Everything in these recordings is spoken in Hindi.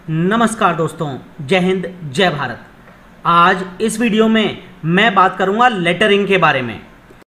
नमस्कार दोस्तों, जय हिंद जय भारत। आज इस वीडियो में मैं बात करूंगा लेटरिंग के बारे में।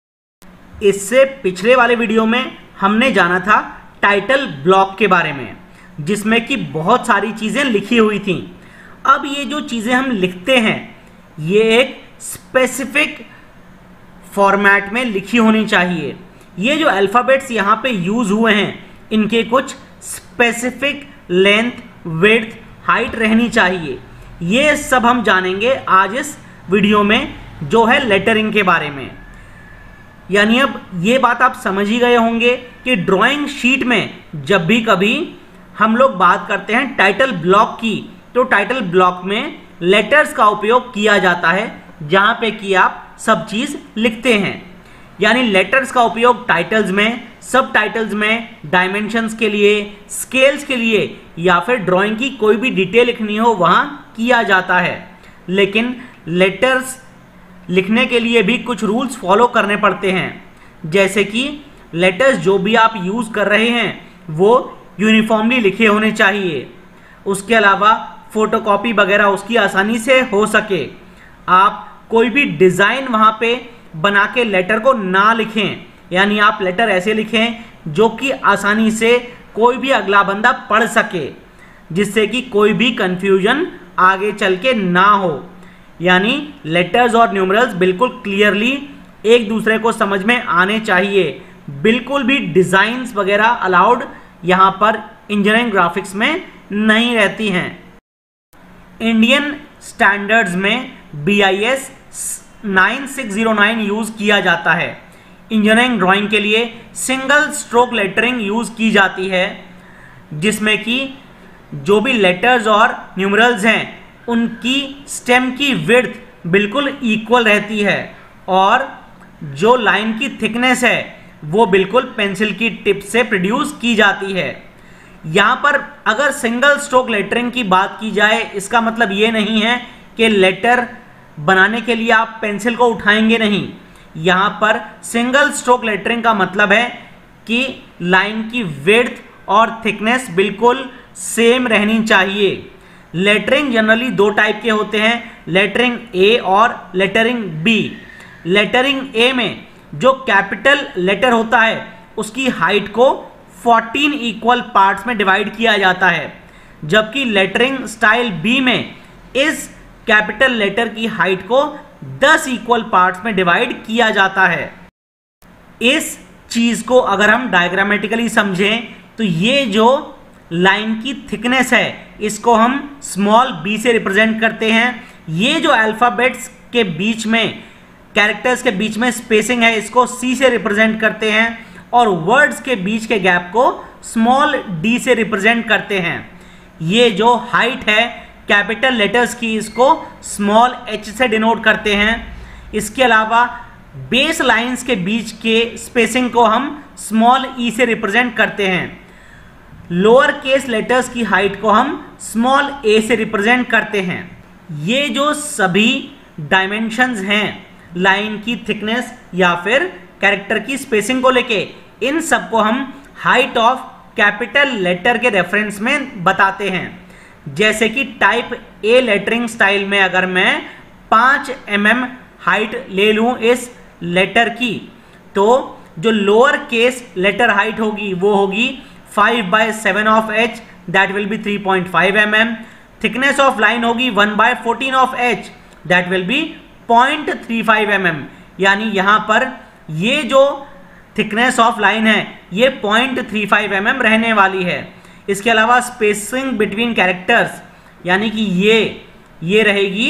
इससे पिछले वाले वीडियो में हमने जाना था टाइटल ब्लॉक के बारे में, जिसमें कि बहुत सारी चीज़ें लिखी हुई थी। अब ये जो चीज़ें हम लिखते हैं ये एक स्पेसिफिक फॉर्मेट में लिखी होनी चाहिए। ये जो अल्फ़ाबेट्स यहाँ पे यूज़ हुए हैं इनके कुछ स्पेसिफिक लेंथ, विड्थ, हाइट रहनी चाहिए। ये सब हम जानेंगे आज इस वीडियो में, जो है लेटरिंग के बारे में। यानी अब ये बात आप समझ ही गए होंगे कि ड्राइंग शीट में जब भी कभी हम लोग बात करते हैं टाइटल ब्लॉक की, तो टाइटल ब्लॉक में लेटर्स का उपयोग किया जाता है, जहाँ पे कि आप सब चीज़ लिखते हैं। यानी लेटर्स का उपयोग टाइटल्स में, सब टाइटल्स में, डायमेंशंस के लिए, स्केल्स के लिए, या फिर ड्राइंग की कोई भी डिटेल लिखनी हो वहाँ किया जाता है। लेकिन लेटर्स लिखने के लिए भी कुछ रूल्स फॉलो करने पड़ते हैं, जैसे कि लेटर्स जो भी आप यूज़ कर रहे हैं वो यूनिफॉर्मली लिखे होने चाहिए। उसके अलावा फोटोकॉपी वगैरह उसकी आसानी से हो सके। आप कोई भी डिज़ाइन वहाँ पे बना के लेटर को ना लिखें, यानी आप लेटर ऐसे लिखें जो कि आसानी से कोई भी अगला बंदा पढ़ सके, जिससे कि कोई भी कंफ्यूजन आगे चल के ना हो। यानी लेटर्स और न्यूमरल्स बिल्कुल क्लियरली एक दूसरे को समझ में आने चाहिए। बिल्कुल भी डिज़ाइंस वगैरह अलाउड यहाँ पर इंजीनियरिंग ग्राफिक्स में नहीं रहती हैं। इंडियन स्टैंडर्ड्स में BIS 9609 यूज़ किया जाता है। इंजीनियरिंग ड्राइंग के लिए सिंगल स्ट्रोक लेटरिंग यूज़ की जाती है, जिसमें कि जो भी लेटर्स और न्यूमरल्स हैं उनकी स्टेम की विड्थ बिल्कुल इक्वल रहती है, और जो लाइन की थिकनेस है वो बिल्कुल पेंसिल की टिप से प्रोड्यूस की जाती है। यहाँ पर अगर सिंगल स्ट्रोक लेटरिंग की बात की जाए, इसका मतलब ये नहीं है कि लेटर बनाने के लिए आप पेंसिल को उठाएंगे नहीं। यहाँ पर सिंगल स्ट्रोक लेटरिंग का मतलब है कि लाइन की विड्थ और थिकनेस बिल्कुल सेम रहनी चाहिए। लेटरिंग जनरली दो टाइप के होते हैं, लेटरिंग A और लेटरिंग B। लेटरिंग A में जो कैपिटल लेटर होता है उसकी हाइट को 14 इक्वल पार्ट्स में डिवाइड किया जाता है, जबकि लेटरिंग स्टाइल B में इस कैपिटल लेटर की हाइट को 10 इक्वल पार्ट्स में डिवाइड किया जाता है। इस चीज को अगर हम डायग्रामेटिकली समझें तो ये जो लाइन की थिकनेस है इसको हम स्मॉल b से रिप्रेजेंट करते हैं। ये जो अल्फाबेट्स के बीच में, कैरेक्टर्स के बीच में स्पेसिंग है, इसको c से रिप्रेजेंट करते हैं, और वर्ड्स के बीच के गैप को स्मॉल d से रिप्रेजेंट करते हैं। ये जो हाइट है कैपिटल लेटर्स की, इसको स्मॉल h से डिनोट करते हैं। इसके अलावा बेस लाइंस के बीच के स्पेसिंग को हम स्मॉल e से रिप्रेजेंट करते हैं। लोअर केस लेटर्स की हाइट को हम स्मॉल a से रिप्रेजेंट करते हैं। ये जो सभी डायमेंशंस हैं लाइन की थिकनेस या फिर कैरेक्टर की स्पेसिंग को लेके, इन सबको हम हाइट ऑफ कैपिटल लेटर के रेफरेंस में बताते हैं। जैसे कि टाइप A लेटरिंग स्टाइल में अगर मैं 5 mm हाइट ले लूं इस लेटर की, तो जो लोअर केस लेटर हाइट होगी वो होगी 5/7 of h, that will be 3.5 mm। Thickness of line होगी 1/14 of h, that will be 0.35 mm। यानी यहाँ पर ये जो थिकनेस ऑफ लाइन है ये 0.35 mm रहने वाली है। इसके अलावा स्पेसिंग बिटवीन कैरेक्टर्स, यानी कि ये रहेगी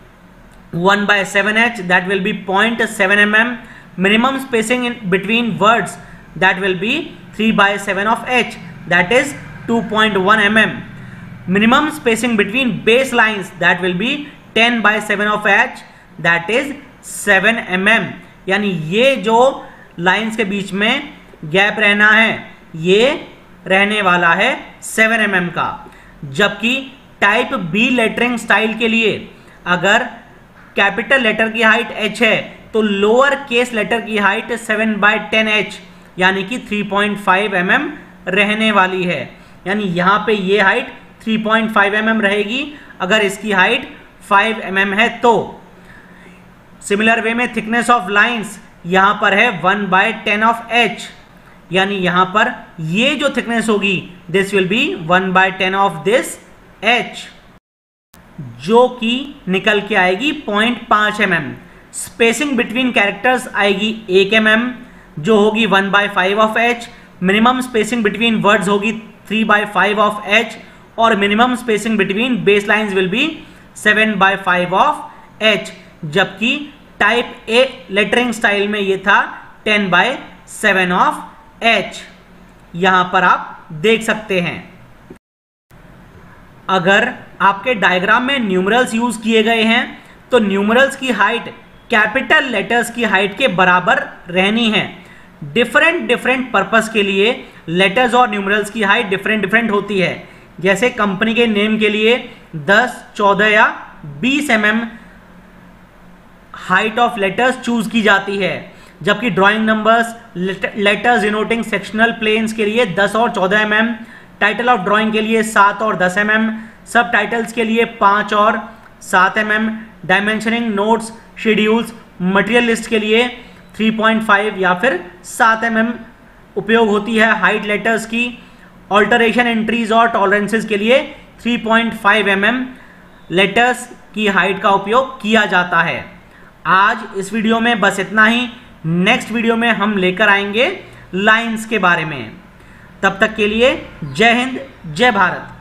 1/7h, that will be 0.7 mm। Minimum spacing in between words, that will be 3/7 of h, that is 2.1 mm। Minimum spacing between base lines, that will be 10/7 of h, that is 7 mm। यानी ये जो लाइंस के बीच में गैप रहना है ये रहने वाला है 7 mm का। जबकि टाइप B लेटरिंग स्टाइल के लिए अगर कैपिटल लेटर की हाइट h है तो लोअर केस लेटर की हाइट 7/10h यानी कि 3.5 mm रहने वाली है। यानी यहाँ पे ये हाइट 3.5 mm रहेगी अगर इसकी हाइट 5 mm है तो। सिमिलर वे में थिकनेस ऑफ लाइंस यहां पर है 1/10 ऑफ h, यानी यहां पर ये जो थिकनेस होगी this will be 1/10 of this h, जो कि निकल के आएगी 0.5 mm। स्पेसिंग बिटवीन कैरेक्टर्स आएगी 1 mm, जो होगी 1/5 of h। Minimum spacing between words होगी 3/5 ऑफ h, और minimum spacing between base lines will be 7/5 of h, जबकि टाइप ए लेटरिंग स्टाइल में ये था 10/7 ऑफ h। यहां पर आप देख सकते हैं। अगर आपके डायग्राम में न्यूमरल्स यूज किए गए हैं तो न्यूमरल्स की हाइट कैपिटल लेटर्स की हाइट के बराबर रहनी है। डिफरेंट पर्पस के लिए लेटर्स और न्यूमरल्स की हाइट डिफरेंट होती है। जैसे कंपनी के नेम के लिए 10, 14 या 20 mm height of letters choose की जाती है, जबकि drawing numbers letters denoting sectional planes के लिए 10 और 14 mm, टाइटल ऑफ ड्राइंग के लिए 7 और 10 mm, सब टाइटल्स के लिए 5 और 7 mm, dimensioning notes schedules material list के लिए 3.5 या फिर 7 mm उपयोग होती है हाइट लेटर्स की। ऑल्टरेशन एंट्रीज और टॉलरेंसेस के लिए 3.5 mm लेटर्स की हाइट का उपयोग किया जाता है। आज इस वीडियो में बस इतना ही। नेक्स्ट वीडियो में हम लेकर आएंगे लाइंस के बारे में। तब तक के लिए जय हिंद, जय भारत।